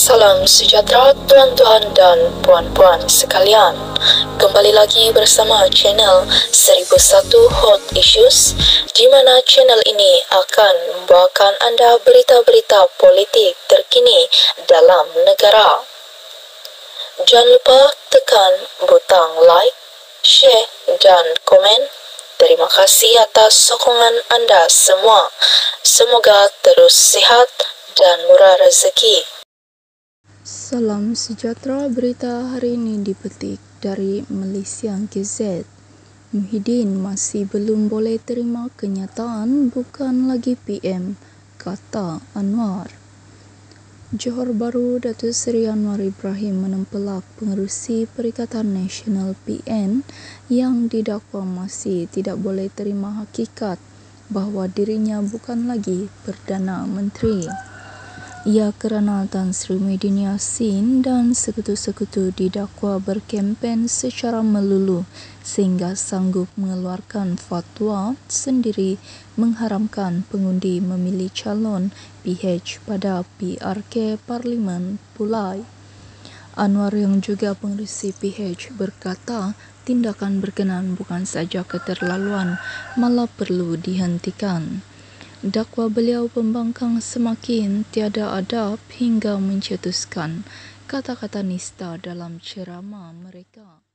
Salam sejahtera tuan-tuan dan puan-puan sekalian. Kembali lagi bersama channel 1001 Hot Issues, di mana channel ini akan membawakan anda berita-berita politik terkini dalam negara. Jangan lupa tekan butang like, share dan komen. Terima kasih atas sokongan anda semua. Semoga terus sihat dan murah rezeki. Salam sejahtera, berita hari ini dipetik dari Malaysia Gazette. Muhyiddin masih belum boleh terima kenyataan bukan lagi PM, kata Anwar. Johor Bahru, Datuk Seri Anwar Ibrahim menempelak pengerusi Perikatan Nasional PN yang didakwa masih tidak boleh terima hakikat bahawa dirinya bukan lagi Perdana Menteri. Ia kerana Tan Sri Muhyiddin Yassin dan sekutu-sekutu didakwa berkempen secara melulu sehingga sanggup mengeluarkan fatwa sendiri mengharamkan pengundi memilih calon PH pada PRK Parlimen Pulai. Anwar yang juga pengerusi PH berkata tindakan berkenaan bukan saja keterlaluan, malah perlu dihentikan. Dakwa beliau pembangkang semakin tiada adab hingga mencetuskan kata-kata nista dalam ceramah mereka.